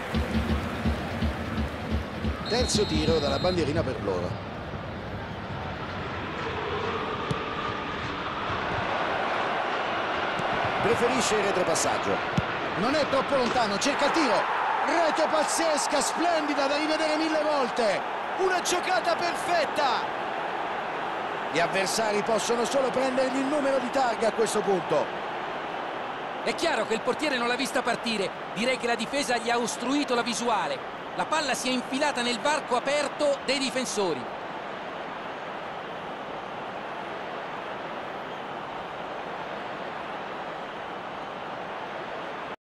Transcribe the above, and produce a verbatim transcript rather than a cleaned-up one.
Terzo tiro dalla bandierina per loro. Preferisce il retropassaggio. Non è troppo lontano, cerca il tiro. Rete pazzesca, splendida, da rivedere mille volte. Una giocata perfetta. Gli avversari possono solo prendergli il numero di targhe a questo punto. È chiaro che il portiere non l'ha vista partire. Direi che la difesa gli ha ostruito la visuale. La palla si è infilata nel varco aperto dei difensori.